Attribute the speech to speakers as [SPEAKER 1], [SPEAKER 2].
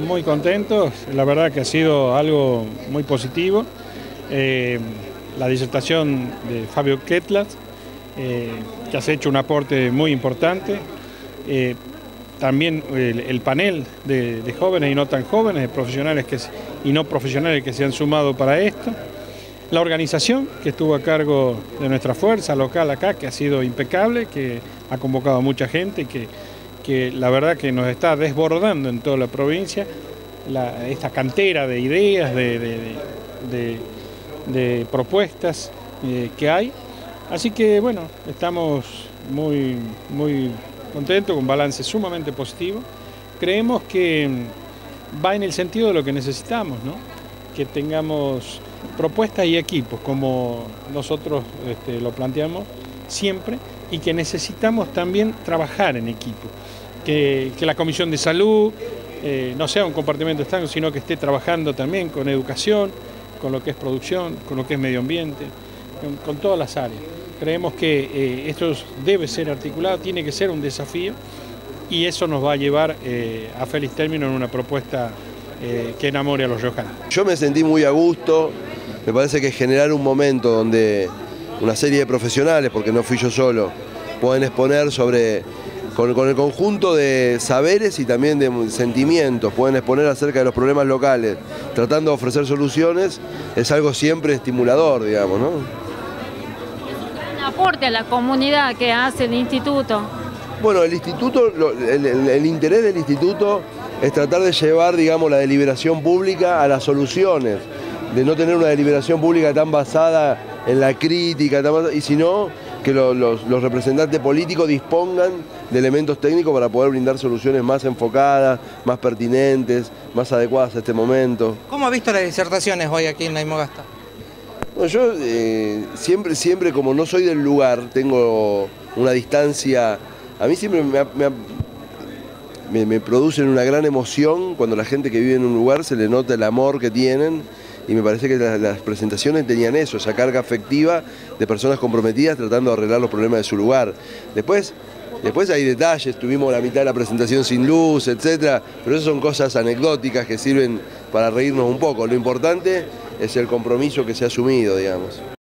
[SPEAKER 1] muy contentos, la verdad que ha sido algo muy positivo. La disertación de Fabio Ketlas, que has hecho un aporte muy importante. También el panel de jóvenes y no tan jóvenes, de profesionales y no profesionales que se han sumado para esto. La organización que estuvo a cargo de nuestra fuerza local acá, que ha sido impecable, que ha convocado a mucha gente, que la verdad que nos está desbordando en toda la provincia, esta cantera de ideas, de propuestas que hay. Así que bueno, estamos muy contentos, con un balance sumamente positivo. Creemos que va en el sentido de lo que necesitamos, ¿no? Que tengamos propuestas y equipos, como nosotros lo planteamos siempre, y que necesitamos también trabajar en equipo. Que la Comisión de Salud no sea un compartimento externo, sino que esté trabajando también con educación, con lo que es producción, con lo que es medio ambiente, con todas las áreas. Creemos que esto debe ser articulado, tiene que ser un desafío, y eso nos va a llevar a feliz término en una propuesta que enamore a los riojanos.
[SPEAKER 2] Yo me sentí muy a gusto, me parece que generar un momento donde una serie de profesionales, porque no fui yo solo, pueden exponer con el conjunto de saberes y también de sentimientos, pueden exponer acerca de los problemas locales, tratando de ofrecer soluciones, es algo siempre estimulador, digamos, ¿no?
[SPEAKER 3] Un aporte a la comunidad que hace el instituto.
[SPEAKER 2] Bueno, el instituto, el interés del instituto es tratar de llevar, digamos, la deliberación pública a las soluciones, de no tener una deliberación pública tan basada en la crítica, y sino que los representantes políticos dispongan de elementos técnicos para poder brindar soluciones más enfocadas, más pertinentes, más adecuadas a este momento.
[SPEAKER 4] ¿Cómo ha visto las disertaciones hoy aquí en la Imogasta?
[SPEAKER 2] Bueno, yo siempre como no soy del lugar, tengo una distancia. A mí siempre me producen una gran emoción cuando la gente que vive en un lugar se le nota el amor que tienen, y me parece que las presentaciones tenían eso, esa carga afectiva de personas comprometidas tratando de arreglar los problemas de su lugar. Después hay detalles, tuvimos la mitad de la presentación sin luz, etcétera, pero esas son cosas anecdóticas que sirven para reírnos un poco. Lo importante es el compromiso que se ha asumido, digamos.